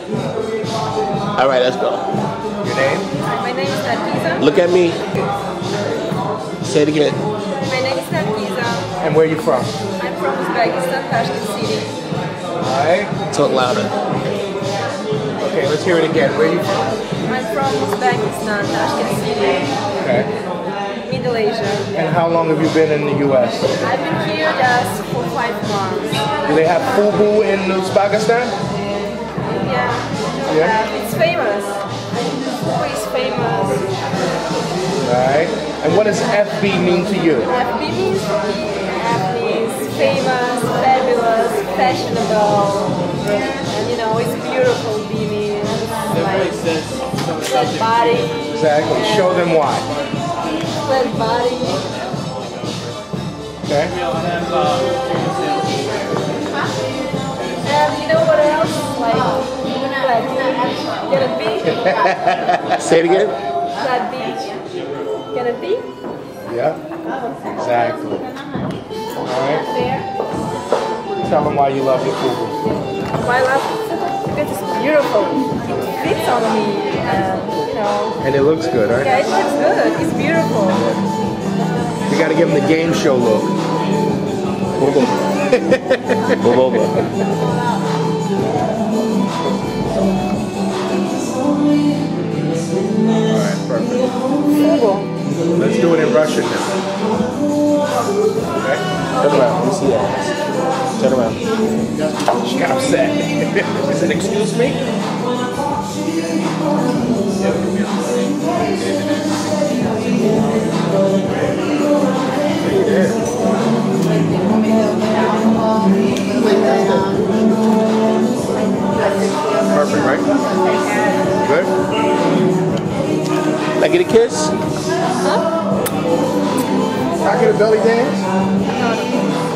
All right, let's go. Your name? My name is NARGIZA. Look at me. Say it again. My name is NARGIZA. And where are you from? I'm from Uzbekistan, Tashkent City. Alright. Talk louder. Okay, let's hear it again. Where are you from? I'm from Uzbekistan, Tashkent City. Okay. Middle Asia. And how long have you been in the US? I've been here just for 5 months. Do they have FUBU in Uzbekistan? Yeah. It's famous. FUBU is famous. Alright. And what does FB mean to you? FB means famous, fabulous, fashionable. And you know, it's beautiful. B means like flat body. Exactly. Show them why. Flat body. Okay. And you know what else? Like flat beach. Can it be? Say it again. Flat beach. Can it be? Yeah. Exactly. Alright. Tell them why you love your FUBU. My love, because it's beautiful. It fits on me, and you know. And it looks good, right? Yeah, it looks good. It's beautiful. You gotta give them the game show look. Move over. Move over. Alright, perfect. FUBU. Let's do it in Russian now. Okay? Turn around. Let me see that. Turn around. She got upset. She said, excuse me? Perfect, right? Good? Can I get a kiss? Can I get a belly dance?